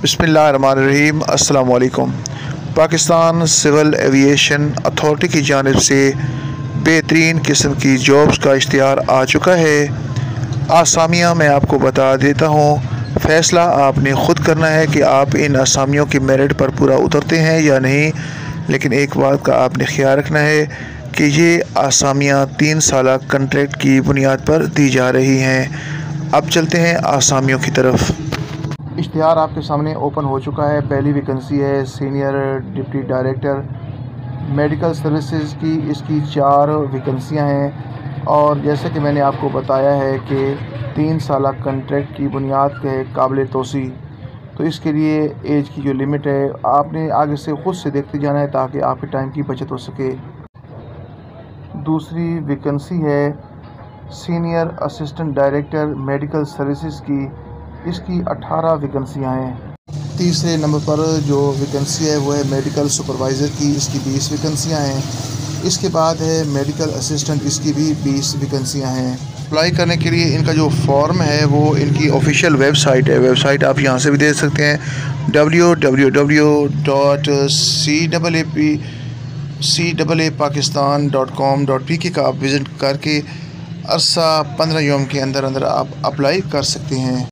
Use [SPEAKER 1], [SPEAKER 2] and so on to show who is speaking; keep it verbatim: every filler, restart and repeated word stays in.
[SPEAKER 1] बिस्मिल्लाहिर्रहमानिर्रहीम। अस्सलाम वालेकुम। पाकिस्तान सिविल एविएशन अथॉरिटी की जानिब से बेहतरीन किस्म की जॉब्स का इश्तिहार आ चुका है। आसामियाँ मैं आपको बता देता हूँ, फ़ैसला आपने ख़ुद करना है कि आप इन आसामियों की मेरिट पर पूरा उतरते हैं या नहीं। लेकिन एक बात का आपने ख्याल रखना है कि ये आसामियाँ तीन साल कंट्रैक्ट की बुनियाद पर दी जा रही हैं। अब चलते हैं आसामियों की तरफ। इश्तिहार आपके सामने ओपन हो चुका है। पहली वैकेंसी है senior deputy director medical services की। इसकी चार वैकेंसियां हैं और जैसे कि मैंने आपको बताया है कि तीन साल कंट्रैक्ट की बुनियाद के काबिल तोसी, तो इसके लिए एज की जो लिमिट है आपने आगे से ख़ुद से देखते जाना है ताकि आपके टाइम की बचत हो सके। दूसरी वैकेंसी है senior assistant director medical services की। इसकी अठारह वैकेंसियाँ हैं। तीसरे नंबर पर जो वैकेंसी है वो है मेडिकल सुपरवाइज़र की। इसकी बीस वैकेंसियाँ हैं। इसके बाद है मेडिकल असिस्टेंट, इसकी भी बीस वैकेंसियाँ हैं। अप्लाई करने के लिए इनका जो फॉर्म है वो इनकी ऑफिशियल वेबसाइट है। वेबसाइट आप यहाँ से भी देख सकते हैं, W W W dot C double A P C double A Pakistan dot com dot P K का आप विज़िट करके अरसा पंद्रह योम के अंदर अंदर आप अप्लाई कर सकते हैं।